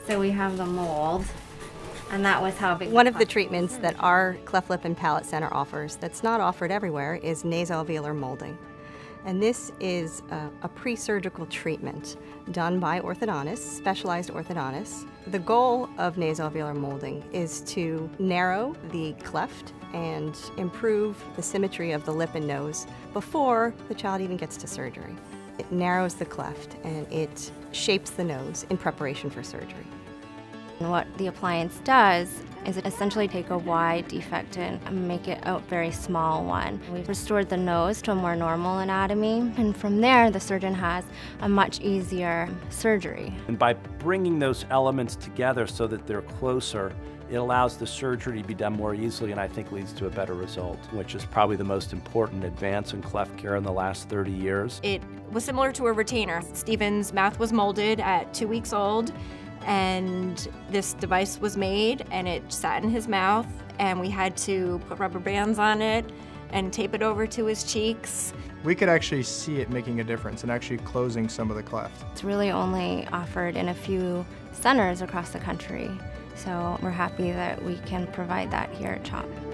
So we have the mold, and that was how big. One of the treatments that our Cleft Lip and Palate Center offers that's not offered everywhere is nasoalveolar molding. And this is a pre-surgical treatment done by orthodontists, specialized orthodontists. The goal of nasoalveolar molding is to narrow the cleft and improve the symmetry of the lip and nose before the child even gets to surgery. It narrows the cleft and it shapes the nose in preparation for surgery. And what the appliance does is it essentially take a wide defect and make it a very small one. We've restored the nose to a more normal anatomy, and from there the surgeon has a much easier surgery. And by bringing those elements together so that they're closer, it allows the surgery to be done more easily and I think leads to a better result, which is probably the most important advance in cleft care in the last 30 years. It was similar to a retainer. Stephen's mouth was molded at 2 weeks old, and this device was made and it sat in his mouth, and we had to put rubber bands on it and tape it over to his cheeks. We could actually see it making a difference and actually closing some of the cleft. It's really only offered in a few centers across the country, so we're happy that we can provide that here at CHOP.